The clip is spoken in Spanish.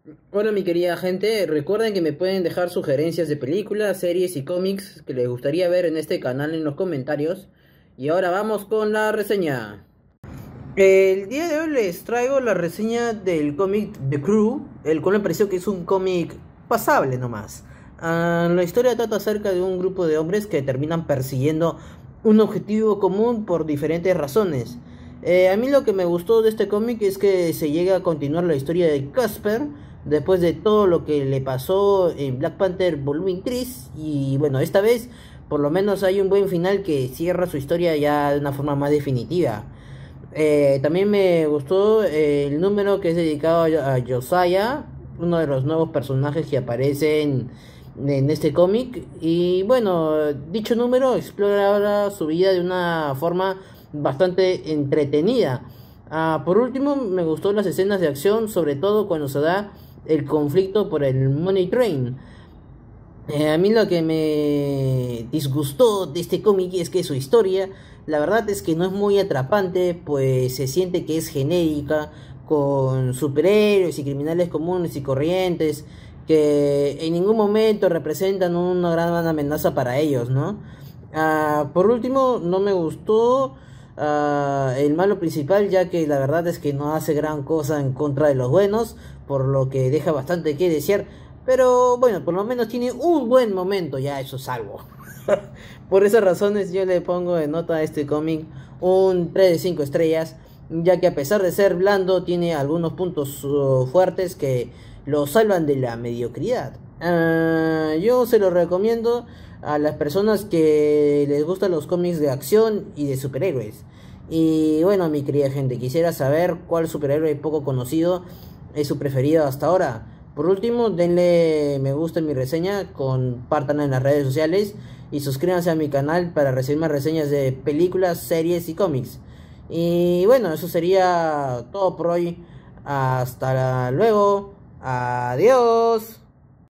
Hola mi querida gente, recuerden que me pueden dejar sugerencias de películas, series y cómics que les gustaría ver en este canal en los comentarios. Y ahora vamos con la reseña. El día de hoy les traigo la reseña del cómic The Crew, el cual me pareció que es un cómic pasable nomás. La historia trata acerca de un grupo de hombres que terminan persiguiendo un objetivo común por diferentes razones. A mí lo que me gustó de este cómic es que se llega a continuar la historia de Casper después de todo lo que le pasó en Black Panther Volumen 3. Y bueno, esta vez por lo menos hay un buen final que cierra su historia ya de una forma más definitiva. También me gustó el número que es dedicado a Josiah, uno de los nuevos personajes que aparecen en este cómic. Y bueno, dicho número explora ahora su vida de una forma bastante entretenida. Por último, me gustó las escenas de acción, sobre todo cuando se da el conflicto por el Money Train. A mí lo que me disgustó de este cómic es que su historia, la verdad es que no es muy atrapante, pues se siente que es genérica, con superhéroes y criminales comunes y corrientes, que en ningún momento representan una gran amenaza para ellos, ¿no? Por último, no me gustó el malo principal, ya que la verdad es que no hace gran cosa en contra de los buenos, por lo que deja bastante que desear. Pero bueno, por lo menos tiene un buen momento, ya eso es algo. Por esas razones yo le pongo de nota a este cómic un 3 de 5 estrellas, ya que a pesar de ser blando tiene algunos puntos fuertes que lo salvan de la mediocridad. Yo se lo recomiendo a las personas que les gustan los cómics de acción y de superhéroes. Y bueno, mi querida gente, quisiera saber cuál superhéroe poco conocido es su preferido hasta ahora. Por último, denle me gusta en mi reseña, compártanla en las redes sociales y suscríbanse a mi canal para recibir más reseñas de películas, series y cómics. Y bueno, eso sería todo por hoy. Hasta luego. Adiós.